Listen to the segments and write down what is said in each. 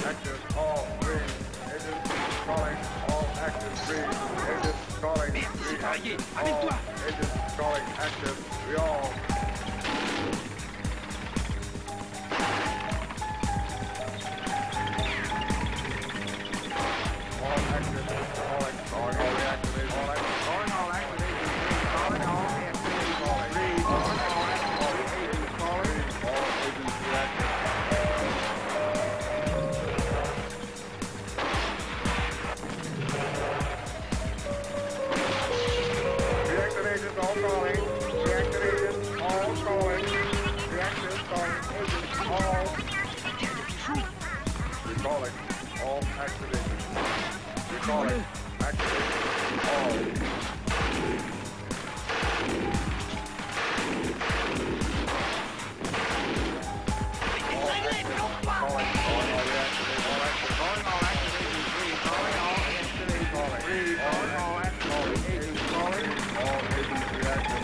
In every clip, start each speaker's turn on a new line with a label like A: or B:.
A: active, all green. Agents calling, all active, green. Agents calling,
B: c'est varié.
A: all
B: Amène-toi.
A: agents calling, active, we all. All active, calling, all reactivate, all active, calling, all activate, calling, all reactivate, calling, read, calling, all activate, agents calling, all agents reactive. Reactive agents all calling, reactive agents all calling, reactive calling, agents all. Recalling, all activated. Recalling, activated, all. All activated, calling, all reactivated, all activated, calling, all activated, read, calling, all activated, calling, read, calling, all activated, agents calling, all agents reactive.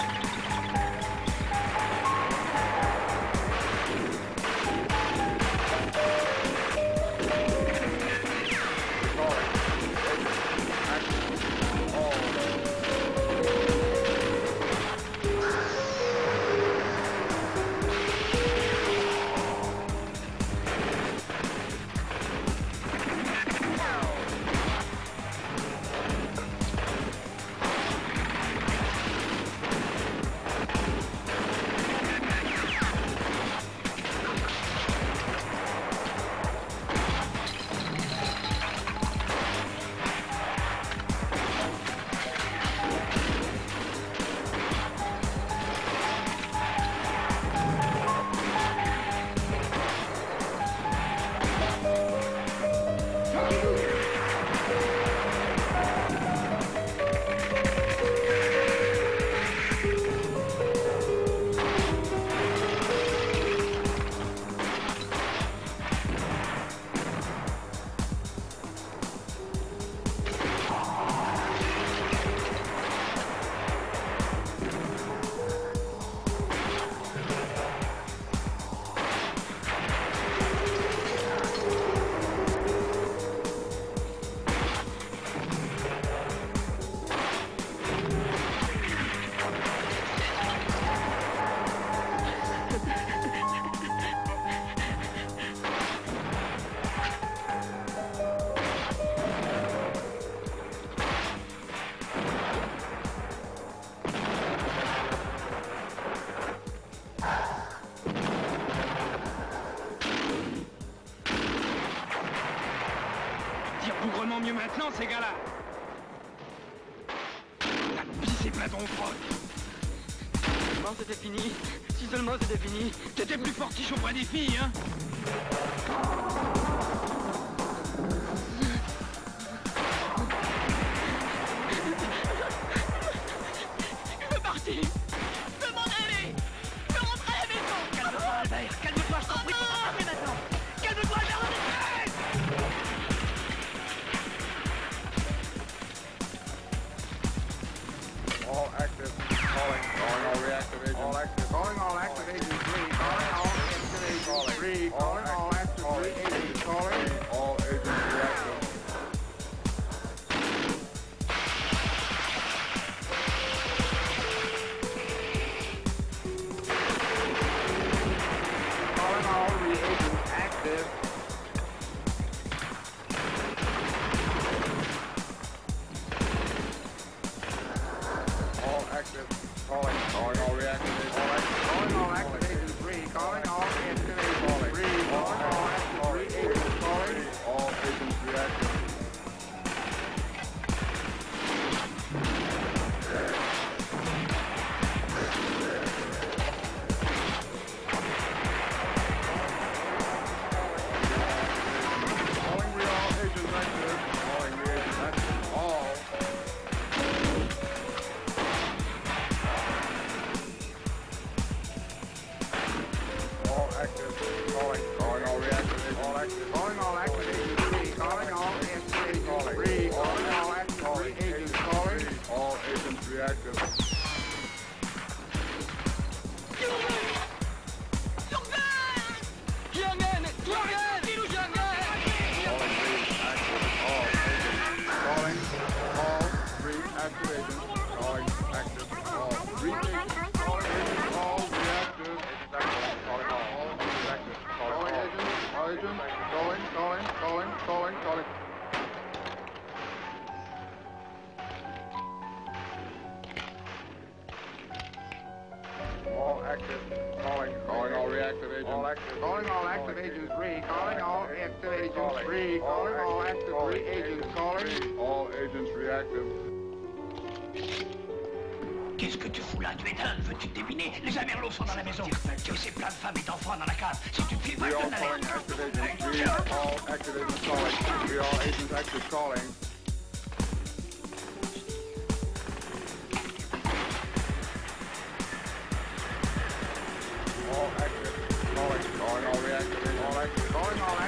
B: Bougrement mieux maintenant, ces gars-là. T'as pissé plein ton froc.
C: Seulement c'était fini. Si seulement c'était fini.
B: T'étais plus fortiche auprès des filles, hein.
C: Je veux partir. Je veux m'en aller. Je veux rentrer à la maison. Calme-toi, Albert. Calme-toi, je t'en prie. Faut rentrer maintenant. Calme-toi, Albert.
A: All active, calling, all reactive agents. All active, calling all active agents, read, calling all active agents, read, calling all active agents. calling, all active 3 agents calling.
D: All agents reactive.
E: Qu'est-ce que tu fous là? Tu es dingue? Veux-tu te débiner? Les Amerlots sont dans la maison. Tu sais, plein de femmes et d'enfants dans la cave. Si tu te files pas, je
A: Brion
E: donne l'alerte.
A: calling, active agents. Brion, all active agents calling. Brion agents active calling. All active calling, calling all reactive, all active, calling all